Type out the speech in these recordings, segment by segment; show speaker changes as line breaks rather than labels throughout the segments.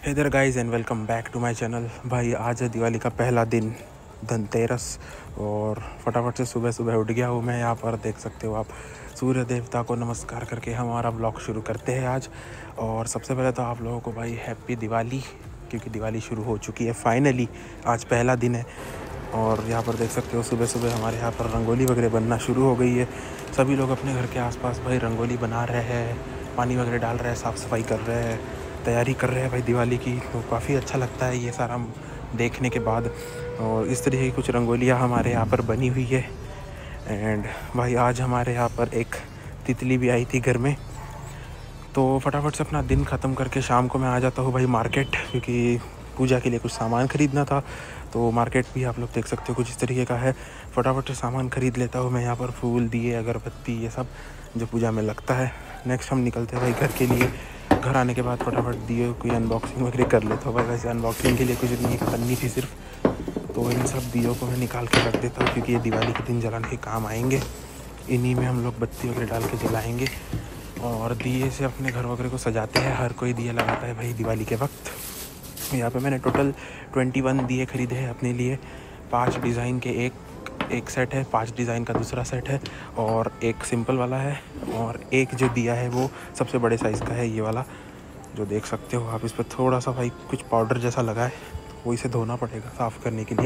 Hey there guys and welcome back to my channel. भाई आज है दिवाली का पहला दिन, धनतेरस, और फटाफट से सुबह सुबह उठ गया हूँ मैं। यहाँ पर देख सकते हो आप, सूर्य देवता को नमस्कार करके हमारा ब्लॉग शुरू करते हैं आज। और सबसे पहले तो आप लोगों को भाई हैप्पी दिवाली, क्योंकि दिवाली शुरू हो चुकी है फाइनली, आज पहला दिन है। और यहाँ पर देख सकते हो सुबह सुबह हमारे यहाँ पर रंगोली वगैरह बनना शुरू हो गई है। सभी लोग अपने घर के आसपास भाई रंगोली बना रहे हैं, पानी वगैरह डाल रहे हैं, साफ़ सफाई कर रहे हैं, तैयारी कर रहे हैं भाई दिवाली की। तो काफ़ी अच्छा लगता है ये सारा देखने के बाद। और इस तरीके की कुछ रंगोलियाँ हमारे यहाँ पर बनी हुई है। एंड भाई आज हमारे यहाँ पर एक तितली भी आई थी घर में। तो फटाफट से अपना दिन ख़त्म करके शाम को मैं आ जाता हूँ भाई मार्केट, क्योंकि पूजा के लिए कुछ सामान ख़रीदना था। तो मार्केट भी आप लोग देख सकते हो कुछ इस तरीके का है। फटाफट से सामान ख़रीद लेता हूँ मैं यहाँ पर, फूल, दिए, अगरबत्ती, ये सब जो पूजा में लगता है। नेक्स्ट हम निकलते हैं भाई घर के लिए। घर आने के बाद फटाफट दिए की अनबॉक्सिंग वगैरह कर लेता हूँ भाई। वैसे अनबॉक्सिंग के लिए कुछ नहीं करनी थी सिर्फ, तो इन सब दियों को मैं निकाल के रख देता हूँ, क्योंकि ये दिवाली के दिन जलाने के काम आएंगे। इन्हीं में हम लोग बत्ती वगैरह डाल के जलाएँगे और दिए से अपने घर वगैरह को सजाते हैं। हर कोई दिया लगाता है भाई दिवाली के वक्त। यहाँ पे मैंने टोटल 21 दिए ख़रीदे हैं अपने लिए। 5 डिज़ाइन के एक सेट है, 5 डिज़ाइन का दूसरा सेट है, और एक सिंपल वाला है, और एक जो दिया है वो सबसे बड़े साइज़ का है, ये वाला जो देख सकते हो आप। इस पर थोड़ा सा भाई कुछ पाउडर जैसा लगा है, तो वो इसे धोना पड़ेगा साफ़ करने के लिए।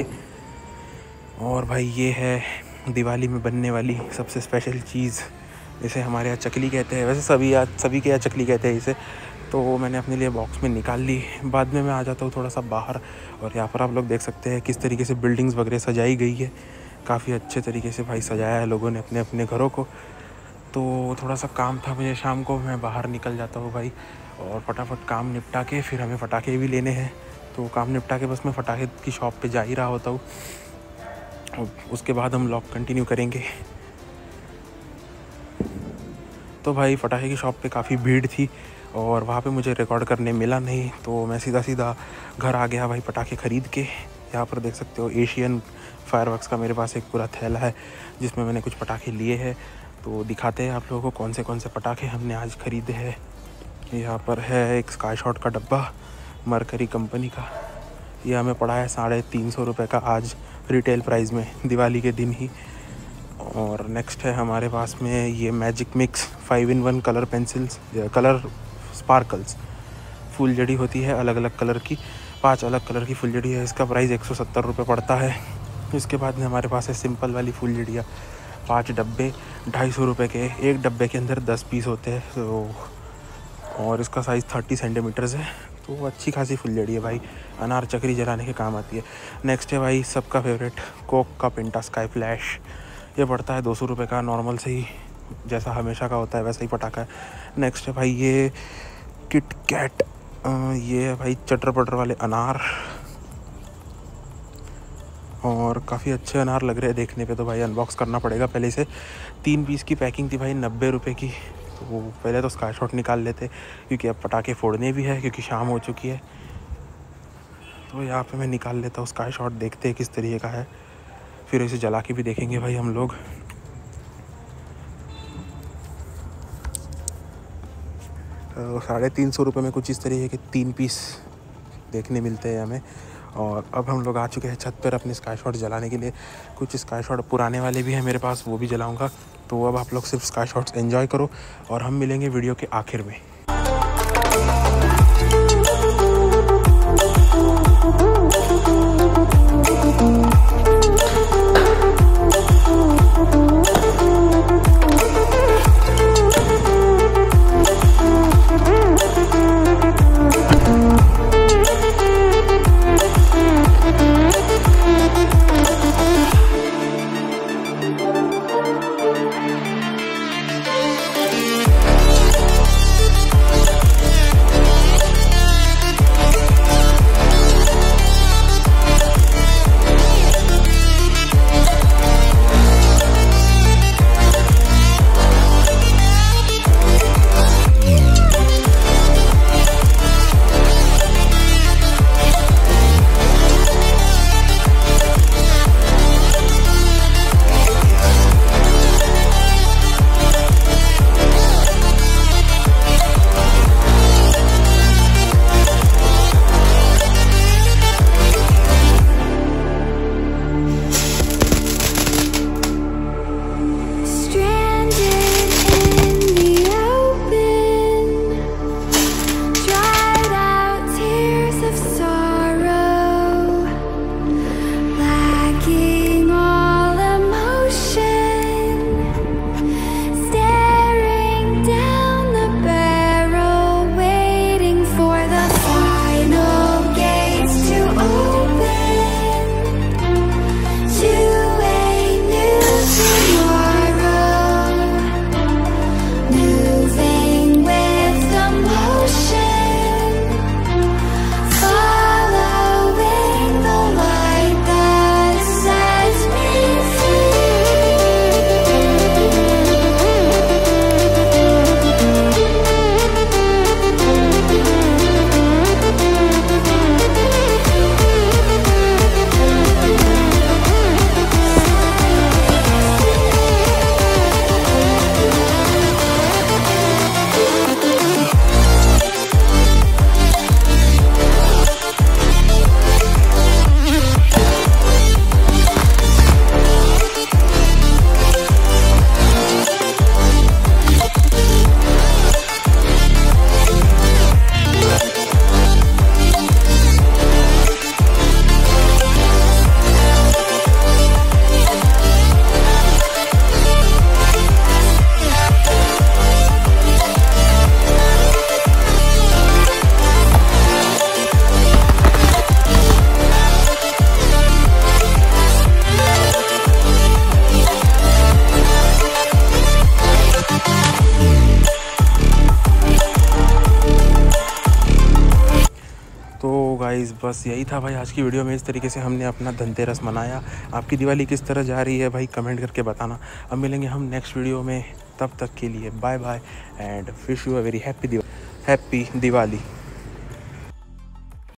और भाई ये है दिवाली में बनने वाली सबसे स्पेशल चीज़, इसे हमारे यहाँ चकली कहते हैं। वैसे सभी के यहाँ चकली कहते हैं इसे। तो मैंने अपने लिए बॉक्स में निकाल ली। बाद में मैं आ जाता हूँ थोड़ा सा बाहर, और यहाँ पर आप लोग देख सकते हैं किस तरीके से बिल्डिंग्स वगैरह सजाई गई है। काफ़ी अच्छे तरीके से भाई सजाया है लोगों ने अपने अपने घरों को। तो थोड़ा सा काम था मुझे शाम को, मैं बाहर निकल जाता हूँ भाई, और फटाफट काम निपटा के फिर हमें पटाखे भी लेने हैं। तो काम निपटा के बस मैं पटाखे की शॉप पे जा ही रहा होता हूँ, उसके बाद हम व्लॉग कंटिन्यू करेंगे। तो भाई पटाखे की शॉप पे काफ़ी भीड़ थी और वहाँ पे मुझे रिकॉर्ड करने मिला नहीं, तो मैं सीधा घर आ गया भाई पटाखे ख़रीद के। यहाँ पर देख सकते हो एशियन फायरवर्क्स का मेरे पास एक पूरा थैला है, जिसमें मैंने कुछ पटाखे लिए हैं। तो दिखाते हैं आप लोगों को कौन से पटाखे हमने आज ख़रीदे हैं। यहाँ पर है एक स्काई शॉट का डब्बा, मरकरी कंपनी का। ये हमें पड़ा है 350 रुपये का आज रिटेल प्राइस में, दिवाली के दिन ही। और नेक्स्ट है हमारे पास में ये magic mix 5-in-1 colour pencils, colour sparkles. Full जड़ी होती है अलग अलग कलर की, 5 अलग कलर की फुल जड़ी है। इसका प्राइस 170 रुपये पड़ता है। इसके बाद में हमारे पास है सिंपल वाली फुल जड़ियाँ, 5 डब्बे 250 रुपये के। एक डब्बे के अंदर 10 पीस होते हैं। तो और इसका साइज़ 30 सेंटीमीटर्स है, तो अच्छी खासी फुल जड़ी है भाई, अनार चक्री जलाने के काम आती है। नेक्स्ट है भाई सबका फेवरेट कोक का पेंटा स्काई फ्लैश। ये पड़ता है 200 रुपये का, नॉर्मल से ही जैसा हमेशा का होता है वैसा ही पटाखा है। नेक्स्ट है भाई ये किट कैट, ये है भाई चटर पटर वाले अनार, और काफ़ी अच्छे अनार लग रहे हैं देखने पे। तो भाई अनबॉक्स करना पड़ेगा पहले से। 3 पीस की पैकिंग थी भाई 90 रुपये की। तो पहले तो स्काई शॉट निकाल लेते, क्योंकि अब पटाखे फोड़ने भी है, क्योंकि शाम हो चुकी है। तो यहाँ पे मैं निकाल लेता हूँ स्काई शॉट, देखते हैं किस तरीके का है, फिर इसे जला के भी देखेंगे भाई हम लोग। तो 350 रुपये में कुछ इस तरीके के 3 पीस देखने मिलते हैं हमें। और अब हम लोग आ चुके हैं छत पर अपने स्काई शॉट जलाने के लिए। कुछ स्काई शॉट पुराने वाले भी हैं मेरे पास, वो भी जलाऊंगा। तो अब आप लोग सिर्फ स्काई शॉट्स एंजॉय करो, और हम मिलेंगे वीडियो के आखिर में। तो गाइज़ बस यही था भाई आज की वीडियो में। इस तरीके से हमने अपना धनतेरस मनाया। आपकी दिवाली किस तरह जा रही है भाई कमेंट करके बताना। अब मिलेंगे हम नेक्स्ट वीडियो में, तब तक के लिए bye bye and wish you a very happy Diwali.